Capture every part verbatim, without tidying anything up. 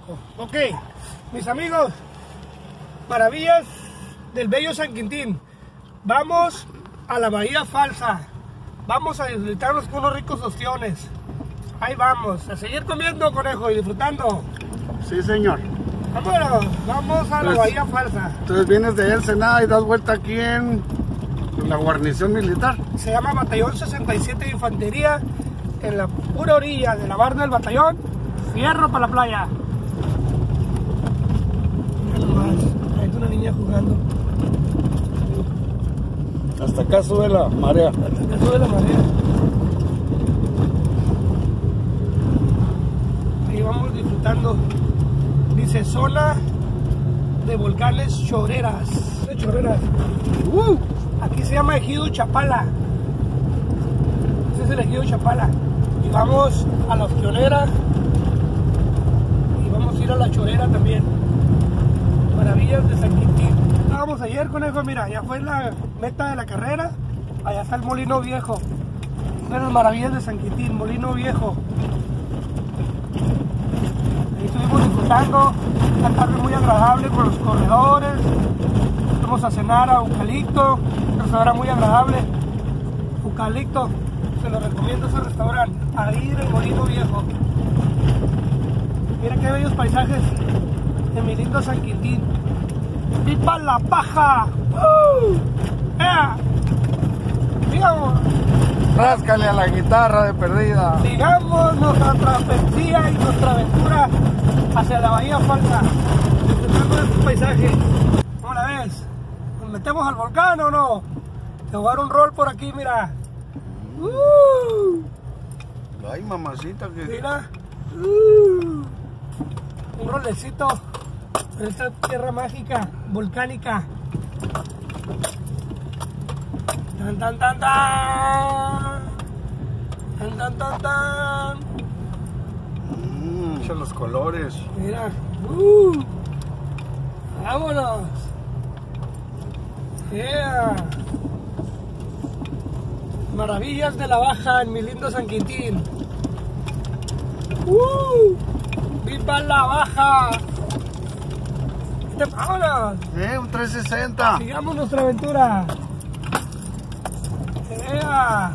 Ok, mis amigos, maravillas del bello San Quintín. Vamos a la Bahía Falsa. Vamos a disfrutarnos con unos ricos ostiones. Ahí vamos, a seguir comiendo, conejo, y disfrutando. Sí, señor. Vámonos, vamos a la Pues, Bahía Falsa. Entonces vienes de Ensenada y das vuelta aquí en la guarnición militar. Se llama Batallón sesenta y siete de Infantería, en la pura orilla de la barra del batallón. Fierro para la playa. Mira nomás, ahí está una niña jugando. Hasta acá sube la marea. Hasta que sube la marea. Ahí vamos disfrutando. Dice zona de volcanes choreras. De choreras. Uh, Aquí se llama Ejido Chapala. Ese es el Ejido Chapala. Y vamos a la ostionera. Y vamos a ir a la chorera también. Maravillas de San Quintín. Estábamos ayer, conejo, mira, ya fue la meta de la carrera. Allá está el Molino Viejo. Una de las maravillas de San Quintín, Molino Viejo. Ahí estuvimos disfrutando. Una tarde muy agradable con los corredores. Fuimos a cenar a Eucalipto, un restaurante muy agradable. Eucalipto, se lo recomiendo ese restaurante. Ahí en el Molino Viejo. Mira qué bellos paisajes de mi lindo San Quintín. ¡Viva la paja! ¡Uh! ¡Ea! Digamos, ráscale a la guitarra de perdida. digamos nuestra travesía y nuestra aventura hacia la Bahía Falsa, disfrutando de este paisaje. ¿Cómo la ves? ¿Nos metemos al volcán o no? Te voy a dar un rol por aquí, mira. ¡Uh! Ay, mamacita, que... Mira. ¡Uh! Un rolecito en esta tierra mágica, volcánica. Tan tan tan tan. Tan tan tan tan. Mmm, echa los colores. Mira. Uh. Vámonos. Yeah. Maravillas de la Baja en mi lindo San Quintín. Uh. ¡Viva la Baja! ¡Vámonos! Eh, un trescientos sesenta. Sigamos nuestra aventura. ¡Ea!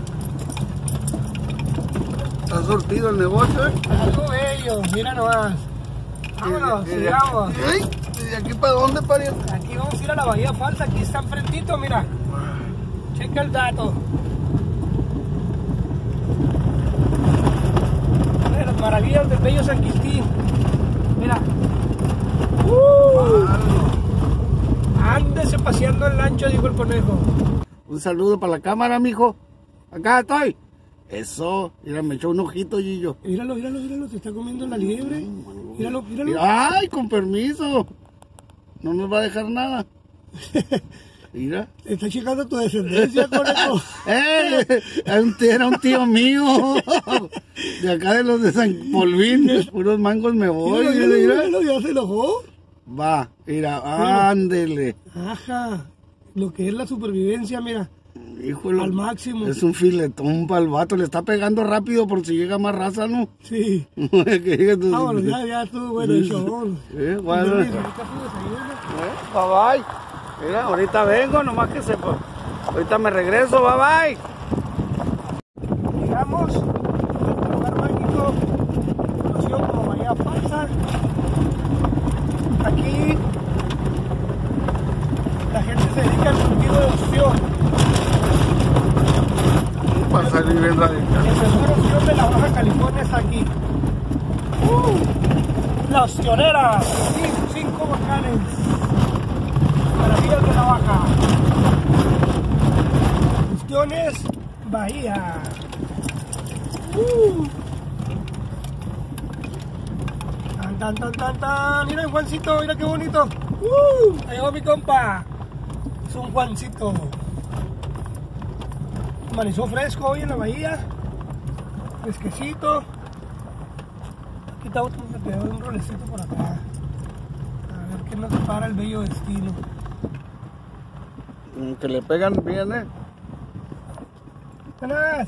Está surtido el negocio, eh. Algo bello, mira nomás. Vámonos, Y- y- y- sigamos. Ay, ¿y de aquí para dónde, pariente? Aquí vamos a ir a la Bahía Falsa, aquí está enfrentito, mira. Checa el dato. Una de las maravillas del bello San Quintín. Mira. Uh, ándese paseando el lancho, dijo el conejo. Un saludo para la cámara, mijo. Acá estoy. Eso, mira, me echó un ojito, Gillo. Míralo, míralo, míralo, te está comiendo la liebre. Míralo, míralo. Ay, con permiso. No nos va a dejar nada. Mira. Está checando tu descendencia, conejo. Eh, era un tío, era un tío mío. De acá de los de San Polvín. De puros mangos me voy. Míralo, Mira, míralo, mira. míralo, ya se enojó. Va, mira, ándele. Ajá, lo que es la supervivencia, mira, Híjole. al máximo. Es un filetón para el vato. Le está pegando rápido por si llega más raza, ¿no? Sí. Que llegue tu- Vámonos, ya, ya estuvo bueno el show. Eh, bueno. Permiso, ahorita tu desayuno. Eh, bye bye. Mira, ahorita vengo, nomás que se... Ahorita me regreso, bye bye. Llegamos al lugar mágico, conocido como Bahía Falsa. Aquí la gente se dedica al cultivo de ostión. Para salir bien radical. El mejor ostión de la Baja California está aquí. Uh, la ostionera, cinco, cinco volcanes. Maravillas de la Baja. Ostiones Bahía. Uh. Tan, tan, tan, tan, tan. Mira, Juancito, mira qué bonito. Uh. Ahí va mi compa. Es un Juancito. Amaneció fresco hoy en la bahía. Fresquecito. Aquí está otro, me quedó un rolecito por acá. A ver qué nos depara el bello destino. Que le pegan bien, eh. Buenas.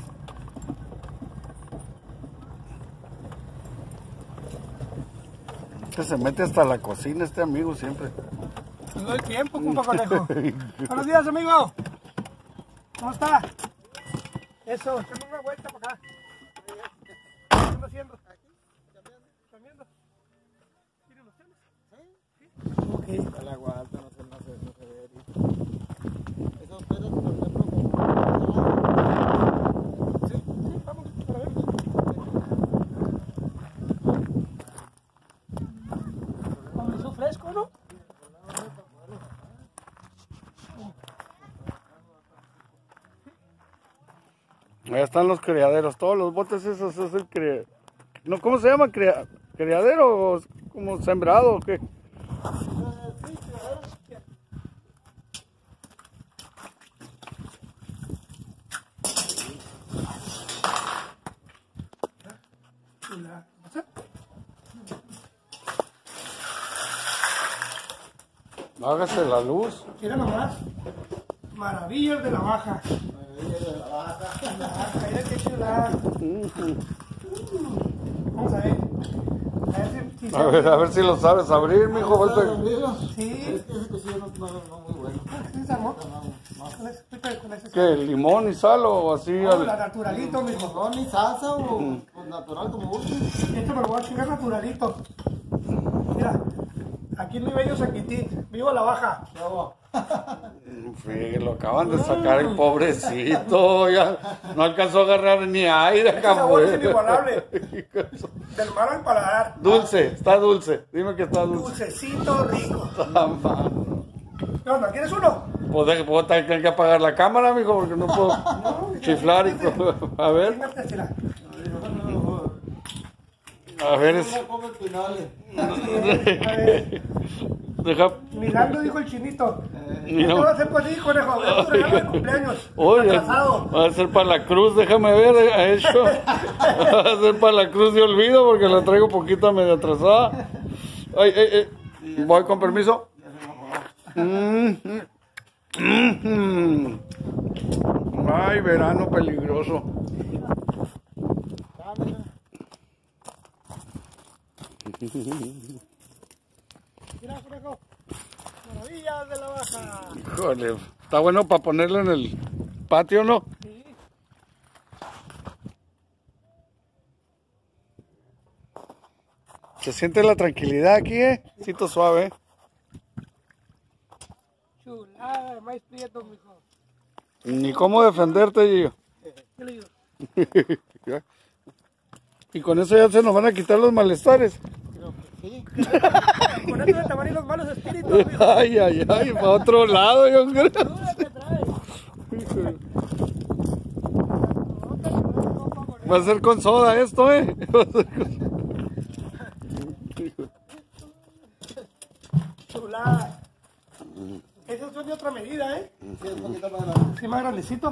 que se mete hasta la cocina este amigo siempre. No doy tiempo, compa Conejo. Buenos días, amigo. ¿Cómo está? Eso, echando una vuelta para acá. ¿Qué están haciendo? Aquí, cambiando. ¿Tienen los tenis? Sí. Sí. Ok. La aguanta, no se, no se, no se ve. Esos pedos, por ejemplo, como... Sí, sí, vamos para ver. Comenzó fresco, ¿no? Ahí están los criaderos, todos los botes esos es el cri... no, ¿cómo se llama? Cria... ¿Criadero o como sembrado o qué? Hágase la luz. Mira nomás. Maravillas de la baja. Maravillas de la baja. La baja, mira qué chulada. Vamos a ver. A ver si, si A ver, a ver si lo sabes abrir, mijo. Vuelta. Sí. Es que ese cuchillo no, no, no muy bueno. ¿Sí se armó? No, no. Con ese- con ese- ¿Qué? ¿Limón y sal o así? No, al- la naturalito, mijo. No, ni salsa o o natural como guste. Esto me lo voy a chingar naturalito. Mira, aquí en mi bello Saquitín, vivo a la baja. Bravo. Fíjate, lo acaban de sacar el pobrecito. Ya no alcanzó a agarrar ni aire Este acá sabor es afuera. inigualable. Del mar al paladar. Dulce, está dulce. Dime que está dulce. Dulcecito, rico. Está mano. ¿Qué onda? ¿Quieres uno? Pues de- puedo tener que apagar la cámara, mijo, porque no puedo No, chiflar y co- a ver, Fíjate, mira. a ver, es, No come pinales. A ver, deja, mirando, dijo el chinito. ¿Qué Mira. te va a hacer por ti, conejo? Es tu regalo de cumpleaños. oye, Atrasado. va a ser para la cruz, déjame ver, a hecho, va a ser para la cruz de olvido, porque la traigo poquito medio atrasada. Ay, ay, ay, voy con permiso. Mm, mm, mm. Ay, verano peligroso. Mira, conejo. Maravillas de la baja. Híjole, está bueno para ponerlo en el patio, ¿no? Sí. Se siente la tranquilidad aquí, ¿eh? Cito suave, ¿eh? Chulada de maíz prieto, mijo. Ni cómo defenderte, Gillo. ¿Qué le digo? Ya. Y con eso ya se nos van a quitar los malestares. Creo que sí. Con esto de tamar y los malos espíritus, mijo. Ay, ay, ay, para otro lado, yo creo. Duda que trae. Va a ser con soda esto, ¿eh? Va a ser con- Chulada. Esos son de otra medida, ¿eh? Sí, un poquito más grande. Sí, más grandecito.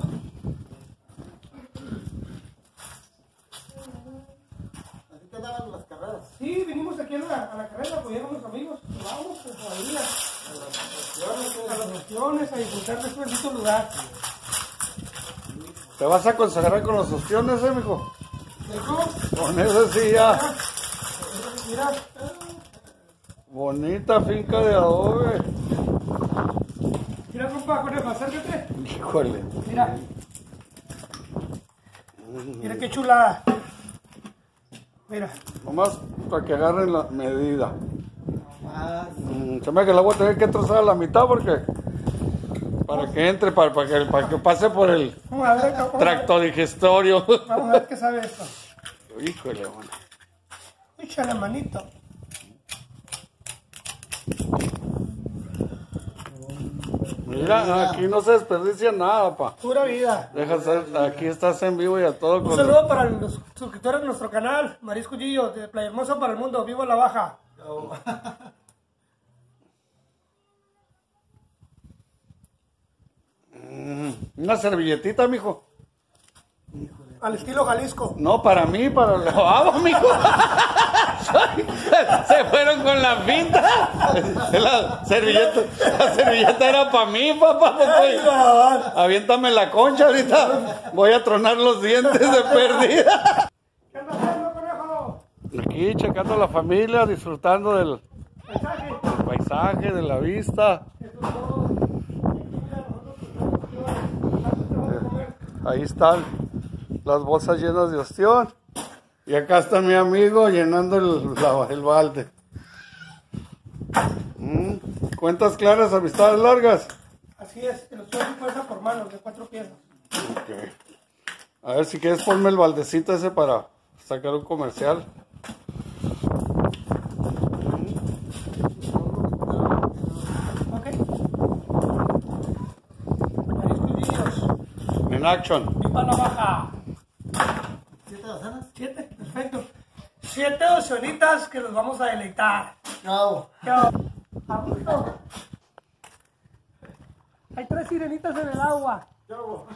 Así te daban las carreras. Sí, vinimos aquí a la, a la carrera, apoyar a los amigos. Vamos, pues, todavía. A las opciones, a disfrutar de este bendito lugar. ¿Te vas a consagrar con los ostiones, eh, mijo? ¿Eso? Con eso sí ya. Mira, Bonita finca de adobe. mira, compa, conejo, acércate. Híjole. Mira. Mira qué chulada. Mira. Nomás para que agarren la medida. Más. Mm, Se me hace que la voy a tener que trozar a la mitad porque para que entre, para, para, que, para que pase por el Vamos a ver, vamos a ver, tracto digestivo. vamos a ver qué sabe esto. Híjole, bueno. Échale manito. Mira, aquí no se desperdicia nada, pa. Pura vida. Deja ser, aquí estás en vivo y a todo Un con saludo para los suscriptores de nuestro canal, Marisco Gillo, de Playa Hermosa para el mundo, vivo en la baja. una servilletita, mijo. Al estilo Jalisco. No, para mí, para el lavabo, mijo. Se fueron con la pinta. La servilleta, la servilleta era para mí, papá. Ay, cabrón. Aviéntame la concha ahorita. Voy a tronar los dientes de perdida. ¿Qué andas haciendo, conejo? Aquí aquí checando a la familia, disfrutando del, Mensaje. del paisaje, de la vista. Eso es todo. Ahí están las bolsas llenas de ostión. Y acá está mi amigo llenando el, la- el balde. Mm, Cuentas claras, amistades largas. Así es, el ostión se fuerza por manos de cuatro piezas. Ok. A ver, si quieres ponme el baldecito ese para sacar un comercial. Ok. Mariscos En action. Pipa la baja. ¿Siete docenas? Siete, perfecto. Siete docenitas que los vamos a deleitar. Chao. ¿Qué va? A gusto. Hay tres sirenitas en el agua. Chao.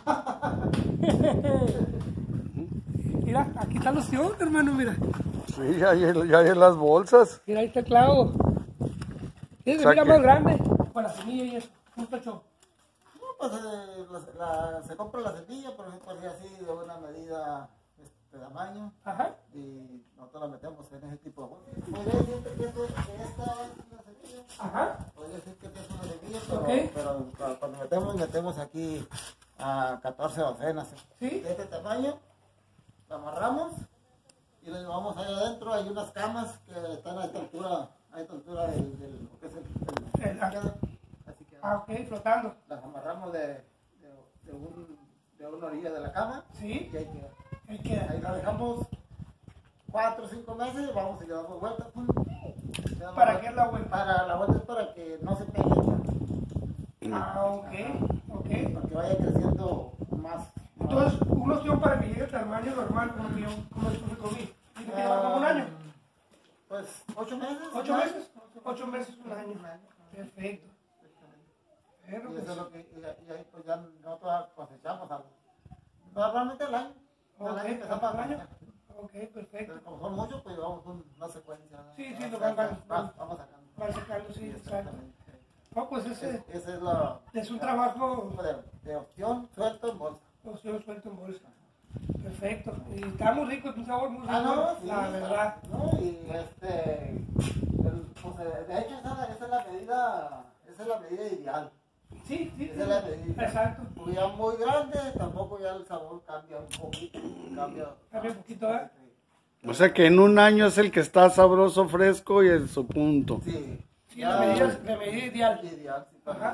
Mira, aquí está el ostión, hermano, mira. Sí, ya hay, ya hay las bolsas. Mira, ahí está el clavo. Tienes que Saque. mira más grande. Con la semilla y eso. Un pecho. No, pues eh, la, la- se compra la semilla, por ejemplo, así, así de una medida este, de tamaño. Ajá. Y nosotros la metemos en ese tipo de bolsas. Podría decirte que, esto, que esta es una semilla. Ajá. Podría decir que esta es una semilla, pero, Ok. pero cu- cuando metemos, metemos aquí a catorce docenas. Sí. De este tamaño, la amarramos y la llevamos ahí adentro. Hay unas camas que están a esta altura, a esta altura del, del lo que es el, el- El- así que Ah, ok, flotando. las amarramos de, de, de, un, de una orilla de la cama Sí. y ahí queda. Ahí queda. Ahí la dejamos cuatro o cinco meses y vamos y le damos vuelta. pum. Le damos ¿Para vuelta. qué es la vuelta? Para la vuelta es para que no se pegue, Ah, ok. Ok. para que vaya creciendo más. Entonces, un ostión para que llegue al tamaño normal, como que yo como esto me comí. Dice que lleva como un año. Pues ocho meses. ¿Ocho un año. meses? Ocho meses, un año. Perfecto. Pero Y pues, eso es lo que, y, y ahí pues ya nosotros cosechamos algo. Normalmente al año. Al ok, año empezamos a al año. cosechar. Ok, perfecto. Pero como son muchos, pues llevamos un- una secuencia. ¿no? Sí, sí, Vamos lo van- van- sacando, vamos sacando. Van sacando, sí, exacto. Exactamente. No, pues ese Es- Ese es la, es un la- trabajo, de, de opción suelto en bolsa. ostión suelto en bolsa. Perfecto. Y está muy rico, es un sabor muy rico, Ah, no, sí, la verdad. ¿no? Y este, el- pues, eh, de hecho esa, esa es la medida, esa es la medida ideal. Sí, sí, Esa es la medida. exacto. Porque ya muy grande, tampoco ya el sabor cambia un poquito, cambia. Cambia un poquito, ¿eh? O sea que en un año es el que está sabroso, fresco y en su punto. Sí. Sí, la medida, la medida ideal. Ideal, sí. Ajá.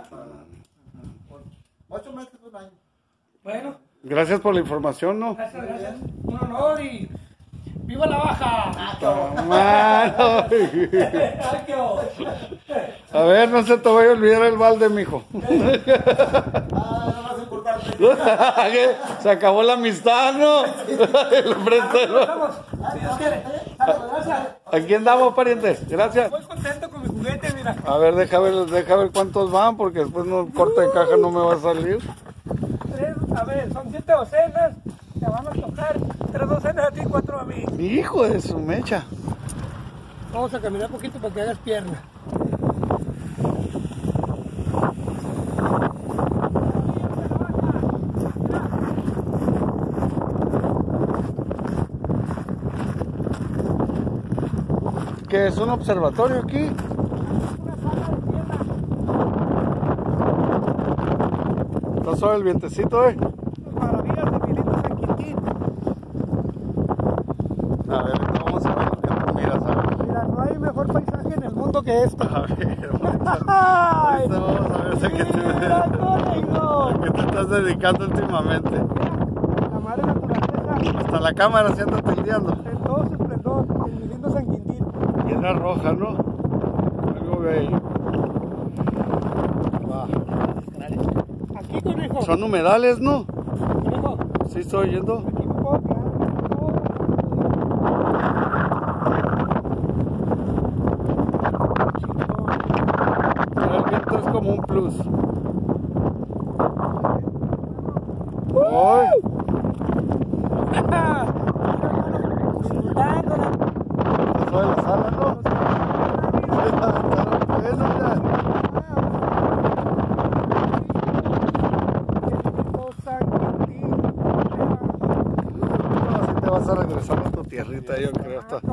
Ocho meses, un año. Bueno, Gracias por la información, ¿no? gracias, gracias. Un honor y ¡viva la baja! Mano. Ay, qué bo- A ver, no se te vaya a olvidar el balde, mijo. Ah, lo más importante. Se acabó la amistad, ¿no? Lo presto. Vamos, si Dios quiere. Sale, gracias. Aquí andamos, parientes. Gracias. Estoy contento con mi juguete, mira. A ver, deja ver, deja ver cuántos van, porque después no corte de caja no me va a salir. Tres, a ver, son siete docenas. Te van a tocar tres docenas a ti y cuatro a mí. Hijo de su mecha. Vamos a caminar un poquito para que hagas pierna. ¿Qué es un observatorio aquí? Está suave el vientecito, eh. Maravillas de Milito San Quintín. A ver, vamos a ver lo que tú miras. A ver, Mira, no hay mejor paisaje en el mundo que esto. a ver, ahorita ¡Ay! vamos a ver a qué ¡Mira, te, conmigo! a qué te estás dedicando últimamente. La madre naturaleza Hasta la cámara se anda tildeando. en todo su esplendor, en mi lindo San Quintín. Piedra roja, ¿no? Algo bello. Va. Aquí, conejo. Son humedales, ¿no? Conejo, Sí, estoy oyendo. aquí me puedo quedar. El viento es como un plus. ¡Ay! Pasó de la sala, ¿no? Eso ya. No, así te vas a regresar a tu tierrita, yo creo. Hasta,